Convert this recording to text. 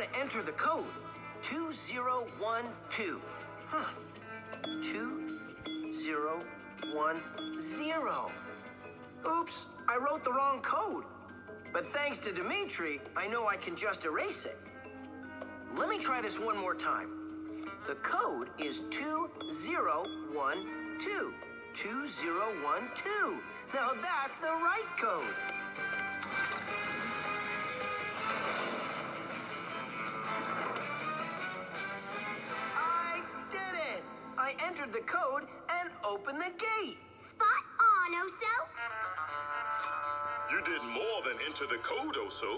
enter the code. 2012. 2010. Oops, I wrote the wrong code. But thanks to Dimitri, I know I can just erase it. Let me try this one more time. The code is 2012. 2012. Now that's the right code. I did it! I entered the code and opened the gate. Spot on, Oso. You did more than enter the code, Oso.